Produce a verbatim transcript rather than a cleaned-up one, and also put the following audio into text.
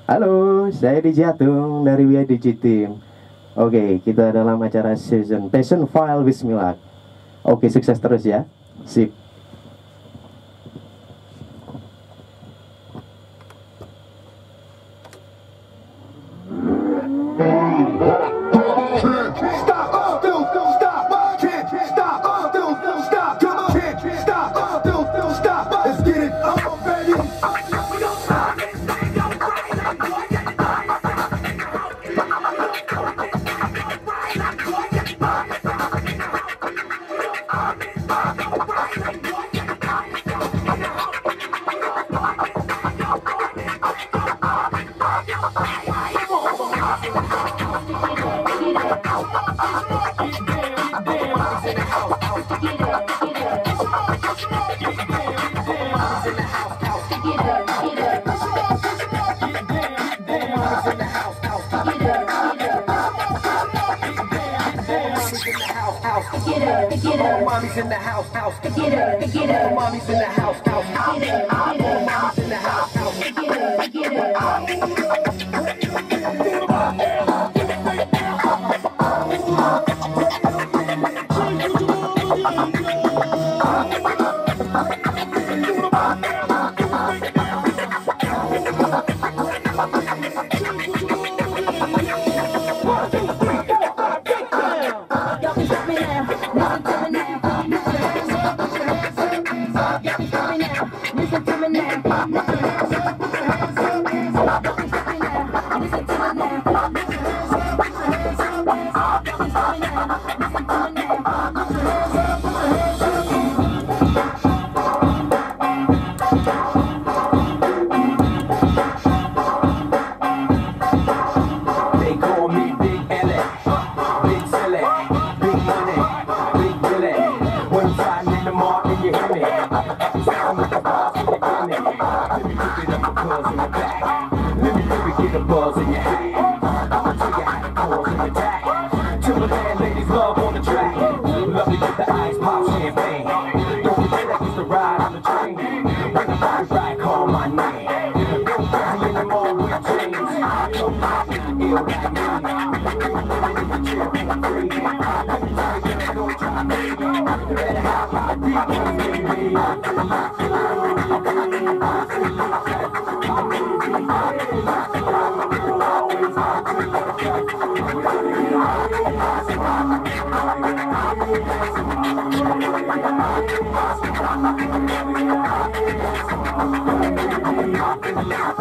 Halo, saya Di Jatung dari W I D G Team. Oke, kita dalam acara season Passion File Bismillah. Oke, sukses terus ya. Sip. Get up, get up. Mommy's in the house, house. Get up, get up. Mommy's in the house, house. Get up, get up. Mommy's in the house, house. Get up, get get